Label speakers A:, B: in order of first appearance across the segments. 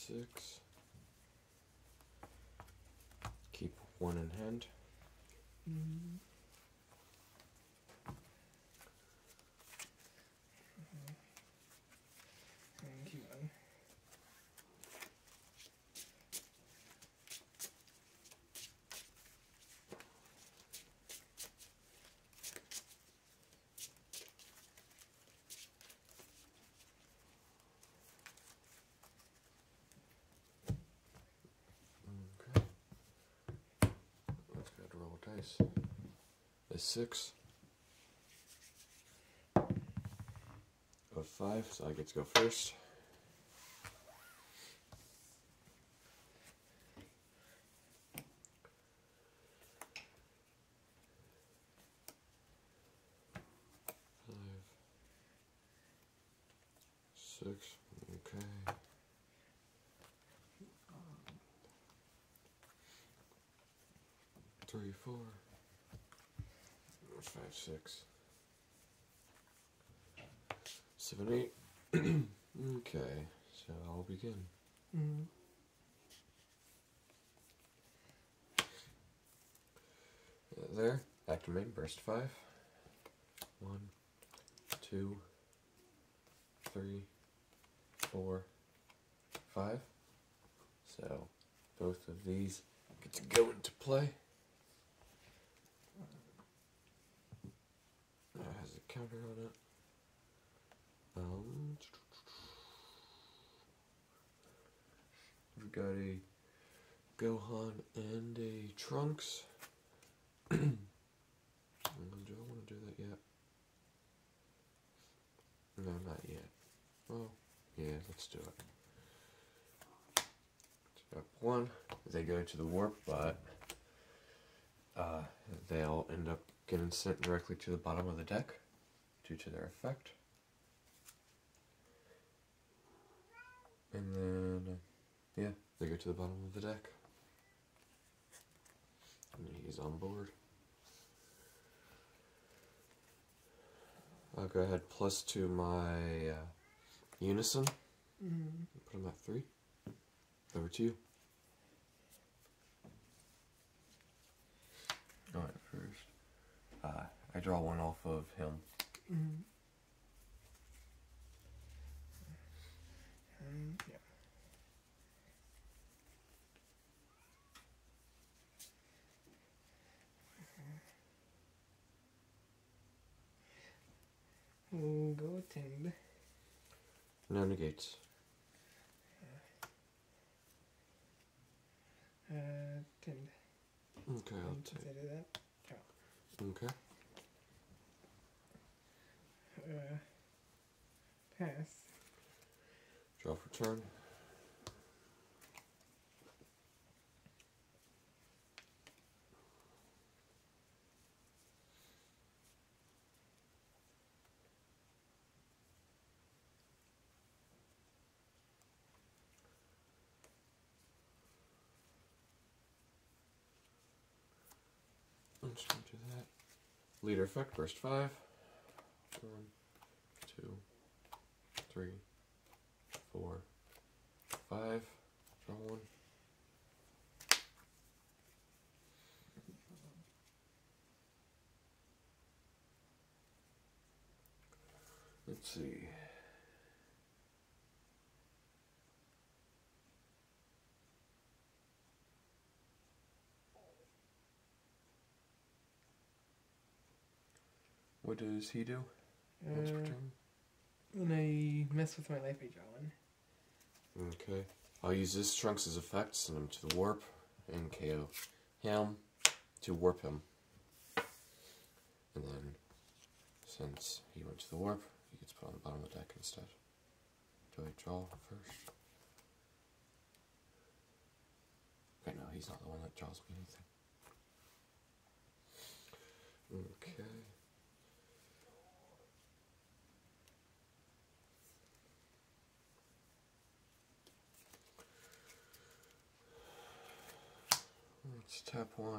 A: 6. Keep 1 in hand.
B: And keep 1.
A: Okay. Let's go to roll dice. A 6. A 5, so I get to go first. Five, 6, okay. 3, 4. 5, 6. 7, 8. Okay, so I'll begin. There, activate burst 5. 1, 2, 3, 4, 5. So both of these get to go into play. That has a counter on it. We've got a Gohan and a Trunks. Do I want to do that yet? No, not yet. Well, yeah, let's do it. Step 1, they go to the warp, but they'll end up getting sent directly to the bottom of the deck due to their effect. And then, yeah, they go to the bottom of the deck. And he's on board. I'll go ahead +2 my Unison. Put him at 3. Over to you. Alright, first. I draw 1 off of him.
B: Yeah. Go attend.
A: No negates.
B: Attend.
A: Okay, I'll take.
B: Consider that.
A: Okay.
B: Pass.
A: Draw for turn. I'm just going to do that. Leader effect, burst 5. 1, 2, 3, 4, 5. Draw 1. Let's see. What does he do? Once per turn?
B: When I mess with my life, I draw 1.
A: Okay. I'll use this Trunks' effect, send him to the warp, and KO him to warp him. And then, since he went to the warp, he gets put on the bottom of the deck instead. Do I draw first? Okay, no, he's not the one that draws me anything. Okay. Let's tap 1.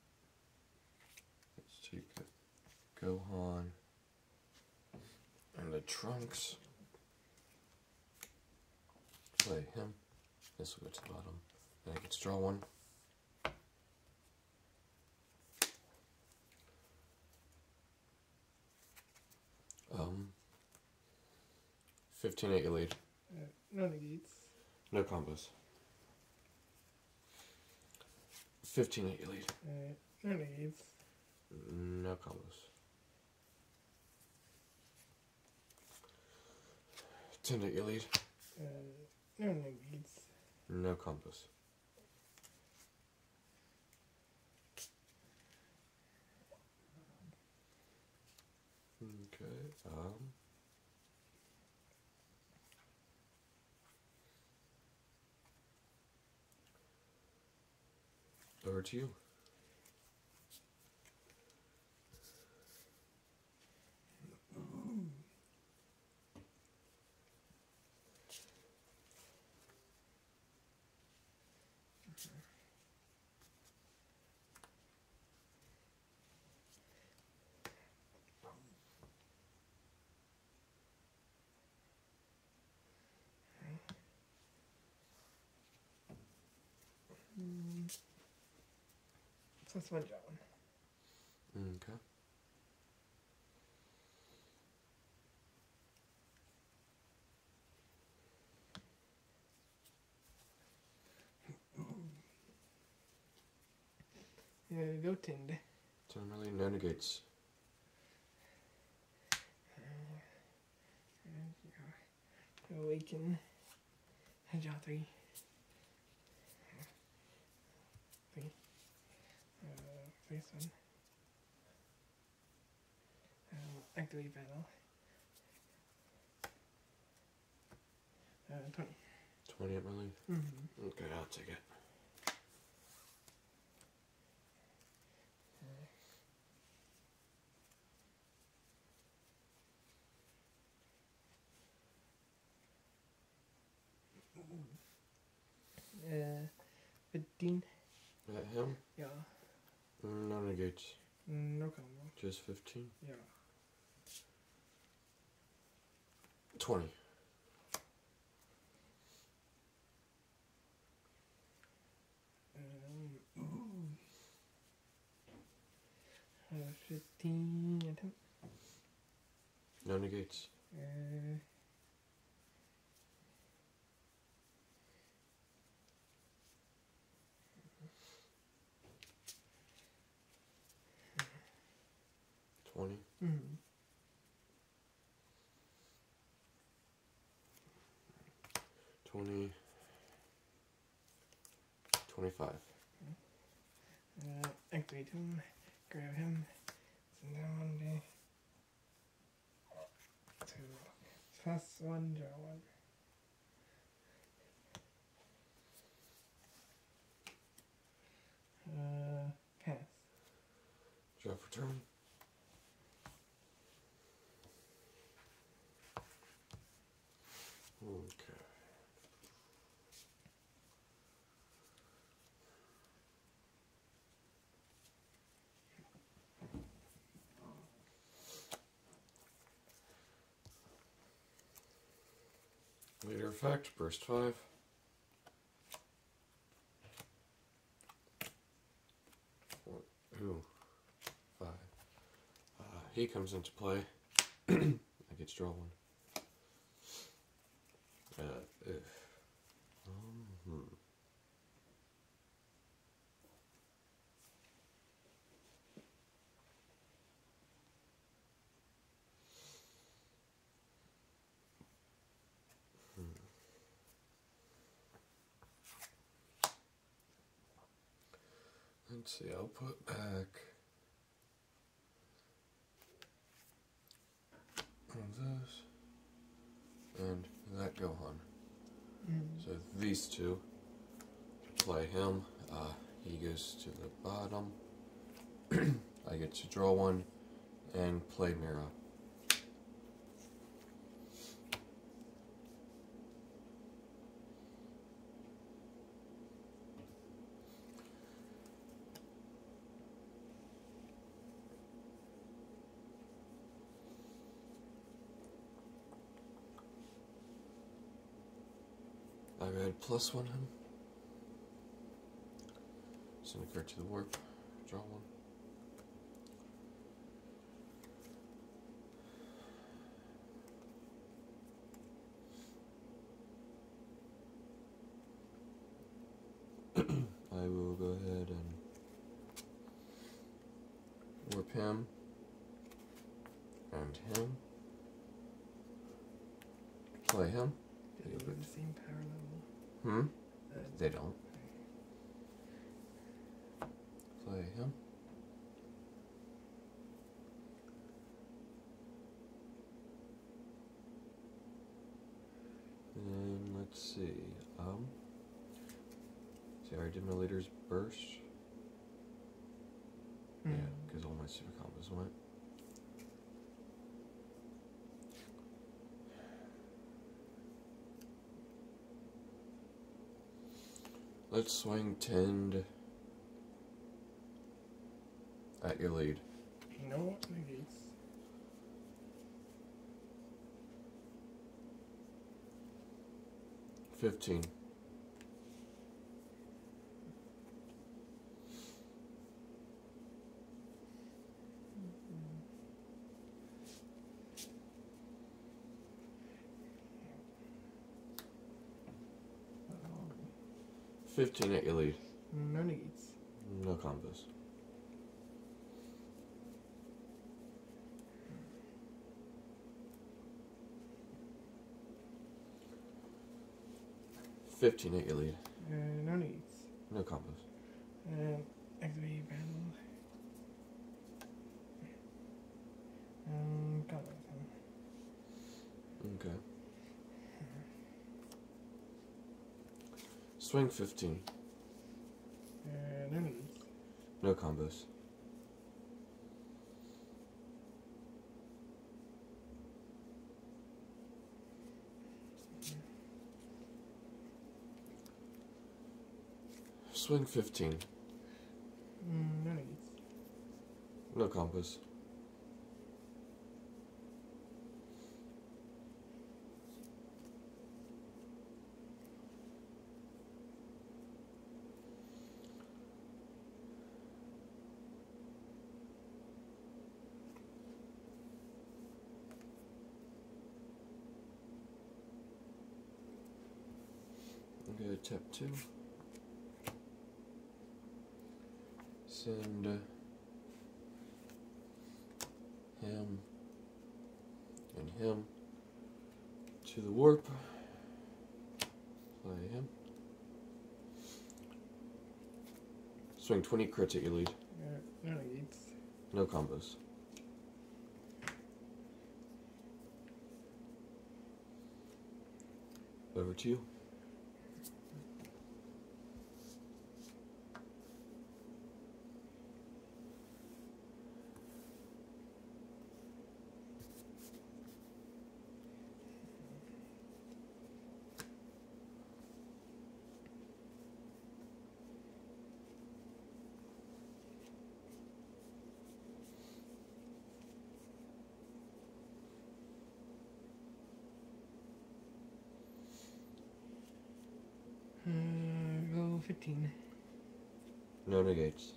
A: Let's take a Gohan and the Trunks. Play him. This will go to the bottom. Then I get to draw one. 15-8 you lead.
B: No negates.
A: No combos. 15-8 you lead.
B: No negates.
A: No combos. 10-8 you lead.
B: No negates.
A: No combos. Okay, over to you.
B: So that's one draw one.
A: Okay.
B: Go Tind.
A: Generally, no negates.
B: Awaken. Draw 3. 3. Face one. Activate battle. 20.
A: 20 at my lead?
B: Mm-hmm.
A: Okay, I'll take it.
B: Uh, 15.
A: At him?
B: Yeah.
A: No negates.
B: No combo.
A: Just 15?
B: Yeah.
A: 20.
B: 15 attempt.
A: No negates. 20.
B: Mm-hmm.
A: 20. 25.
B: Activate him. Grab him. So now one day. 2. Pass 1, draw 1. Pass.
A: Draw for turn. Okay. Later effect, burst 5. Ooh, 5. He comes into play. I get to draw one. Let's see, I'll put back one of those and that Gohan. So these two, play him, he goes to the bottom, I get to draw one and play Mira. I read +1 him. Send a card to the warp. Draw one. I will go ahead and warp him and him. Play him.
B: They have the same power level.
A: They don't. Play him. And let's see. See, I already did my leader's burst. Yeah, because all my super combos went. Let's swing 10 at your lead.
B: You know what? Negates.
A: $15. $15 at your lead.
B: No negates.
A: No combos. $15 at your lead.
B: No negates.
A: No combos.
B: Activate battle. Got it.
A: Okay. Swing 15.
B: No negates.
A: No combos. Swing 15.
B: No negates.
A: No combos. I'm gonna tap 2. Send him and him to the warp. Play him. Swing 20 crits at your lead.
B: No negates.
A: No combos. Over to you.
B: Go 15.
A: No negates.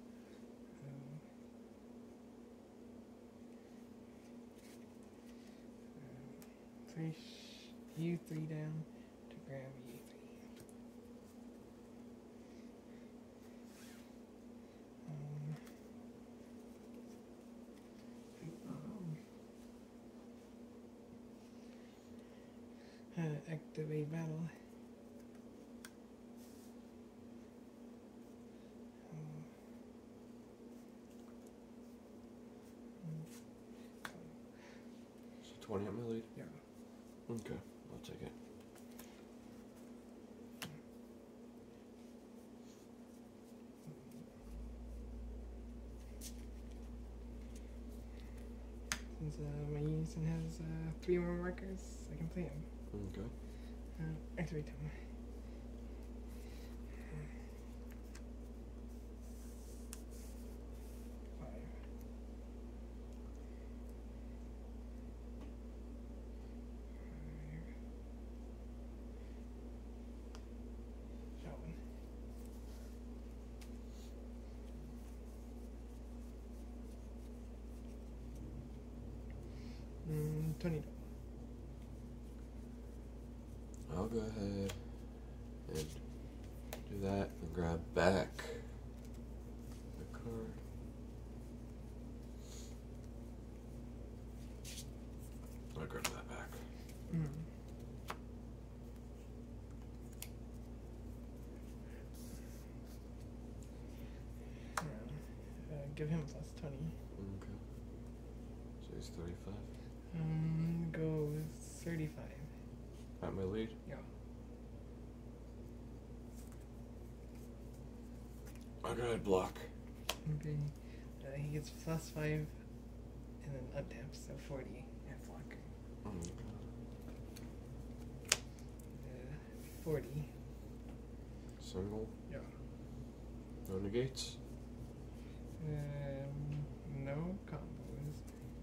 B: Push you 3 down to grab you 3. Activate battle.
A: So 20 at my lead?
B: Yeah.
A: Okay, I'll take it.
B: Since my unison has 3 more markers, I can play him.
A: Okay.
B: Activate him. $20.
A: I'll go ahead and do that and grab back the card. I'll grab that back.
B: Give him plus 20.
A: Okay. So he's 35.
B: Go 35.
A: At my lead?
B: Yeah.
A: I'll go ahead and block.
B: Okay. He gets plus 5 and then untap, so 40 at block.
A: Okay.
B: 40.
A: Single?
B: Yeah.
A: No negates?
B: No combos.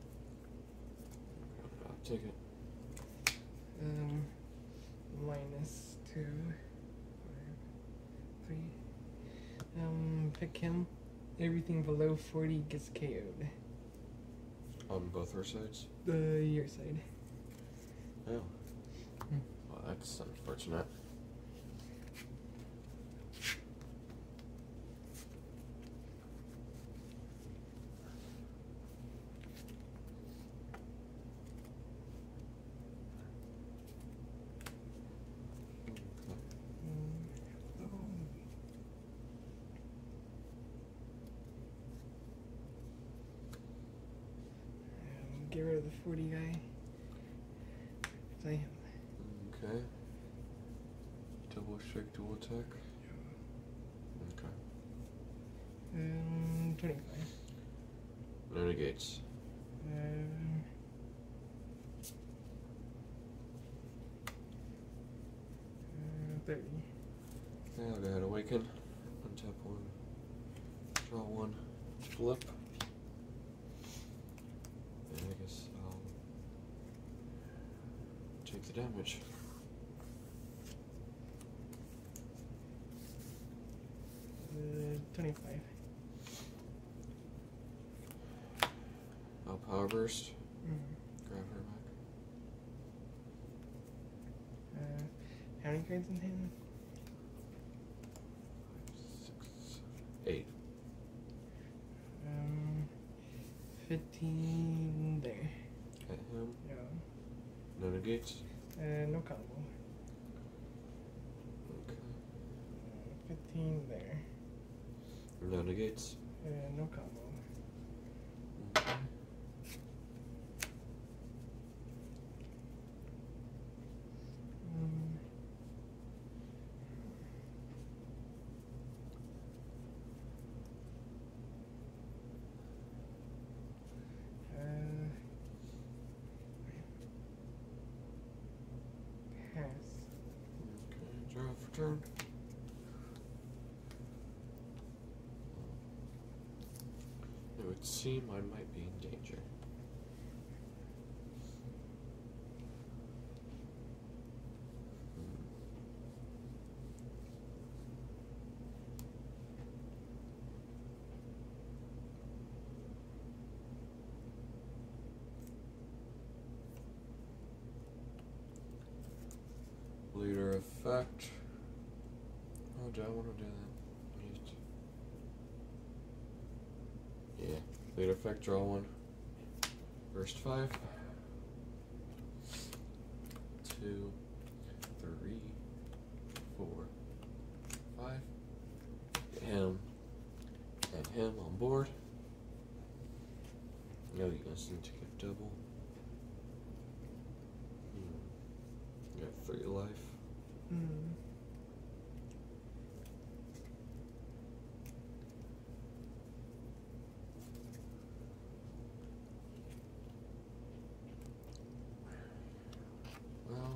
A: I'll take it.
B: Minus 2, 5, 3. Pick him. Everything below 40 gets KO'd.
A: On both our sides?
B: Your side.
A: Oh. Well, that's unfortunate.
B: Get rid of the 40 guy. Play him.
A: Okay. Double strike, dual attack. Okay.
B: 25.
A: No negates.
B: 30.
A: Okay, I'll go ahead and awaken. Untap one. Draw one. Flip. And I guess I'll take the damage.
B: Uh, 25.
A: I'll power burst. Grab her back.
B: How many cards in hand?
A: 6, 8.
B: 15 there.
A: Hit him.
B: Yeah.
A: No negates.
B: No combo.
A: Okay.
B: 15 there.
A: No negates.
B: No combo.
A: Okay.
B: Pass.
A: Okay, draw for turn. It would seem I might be in danger. Leader effect. Oh, do I want to do that? Yeah. Leader effect, draw one. First 5. 2, 3, 4, 5. Get him. And him on board. No, you guys need to get double. You have 3 life. Well,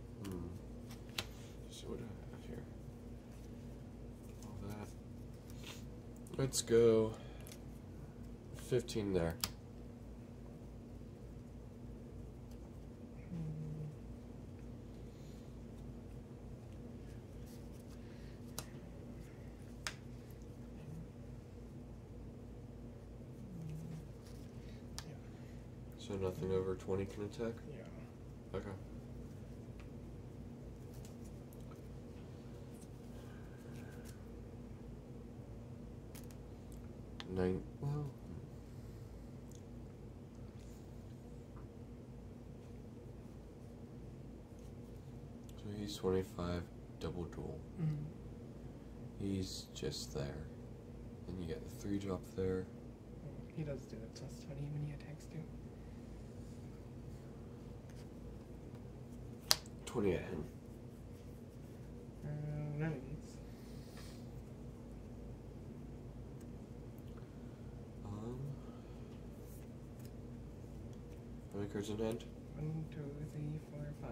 A: so what do I have here? All that. Let's go 15 there. So nothing over 20 can attack?
B: Yeah.
A: Okay. Well. So he's 25, double duel.
B: Mm-hmm.
A: He's just there. Then you get the 3-drop there.
B: He does do the plus 20 when he attacks too.
A: 20 at him.
B: Renegades.
A: How many cards in hand?
B: 1, 2, 3, 4,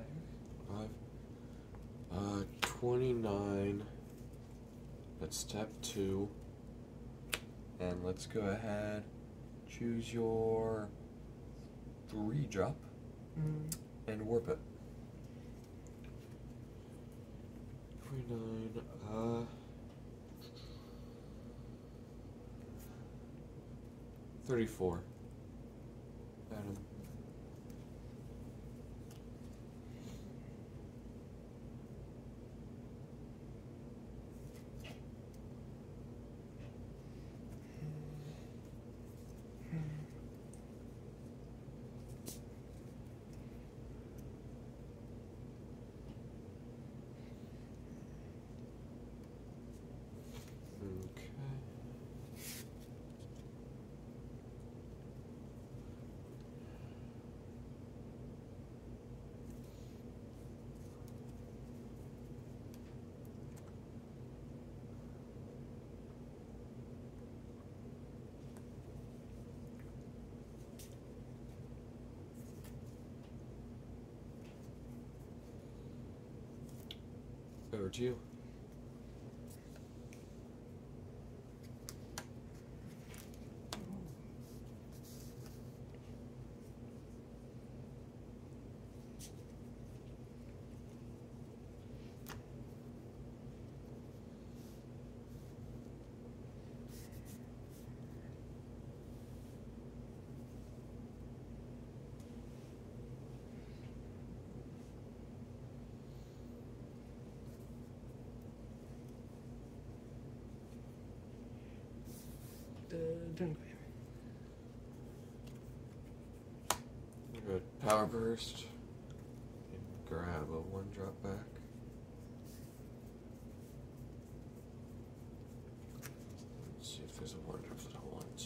B: 5.
A: 29. That's step 2. And let's go ahead. Choose your 3-drop and warp it. 29. 34. Adam. Okay. Over to you.
B: Dunkley.
A: Good. Power burst. And grab a 1-drop back. Let's see if there's a 1-drop that I want.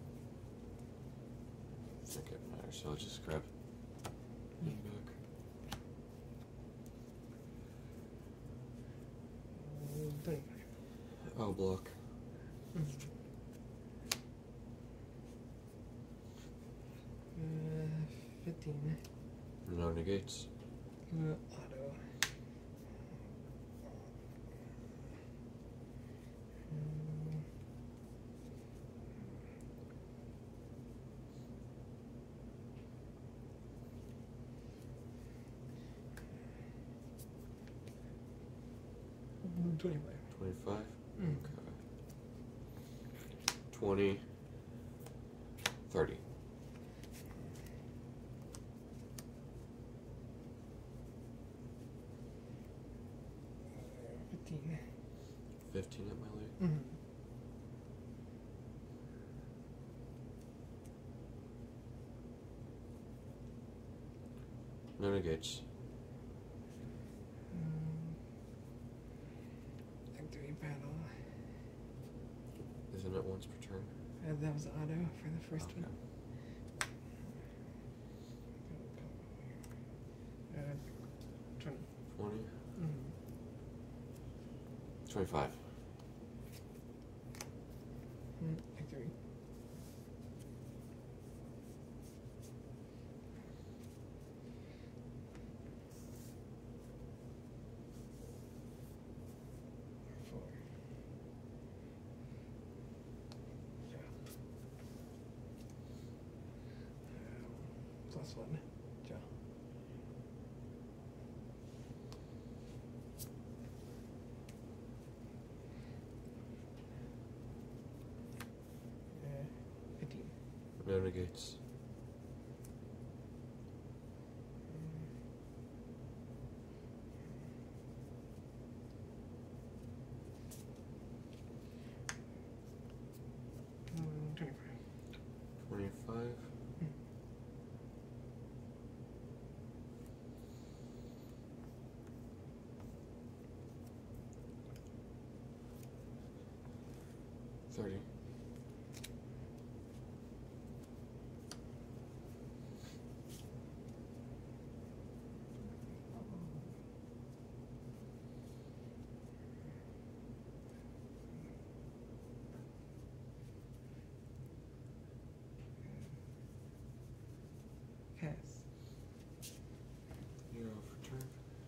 A: I think it matters, so I'll just grab it back.
B: Dunkley.
A: I'll block.
B: 15.
A: No negates.
B: Auto. 25.
A: 25? Okay. 20. 30.
B: 15.
A: 15 at my lead. No negates.
B: Victory battle.
A: Isn't it once per turn?
B: That was auto for the first
A: Okay.
B: one. 20.
A: 20. 25.
B: Victory. Plus 1. Draw. Uh, 15.
A: No negates. 30.
B: Pass.
A: You're off turn.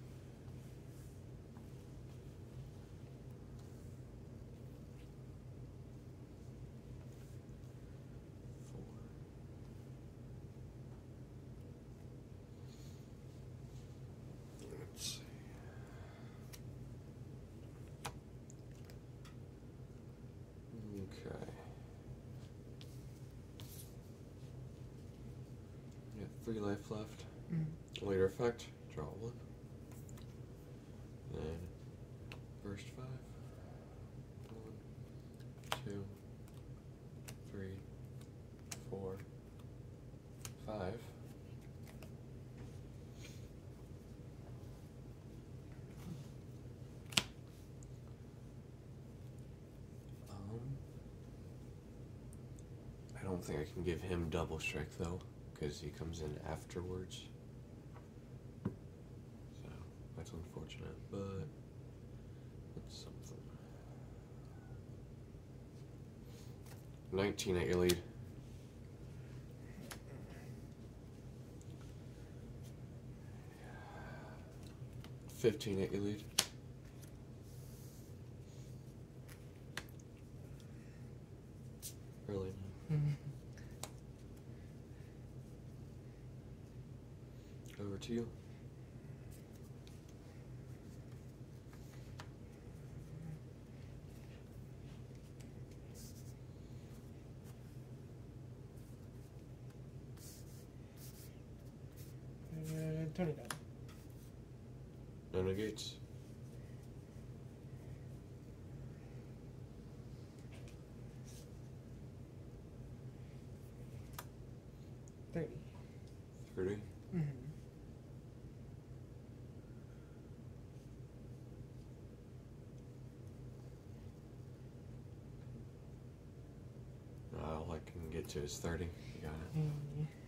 A: Let's see. Okay. You got 3 life left. Later effect, draw 1. Then burst 5. 1, 2, 3, 4, 5. I don't think I can give him double strike though, because he comes in afterwards. So that's unfortunate, but it's something. 19 at your lead. 15 at your lead. Really? Over to you.
B: Turn it down.
A: No negates.
B: $30.
A: 30. All I can get to is 30. You got it.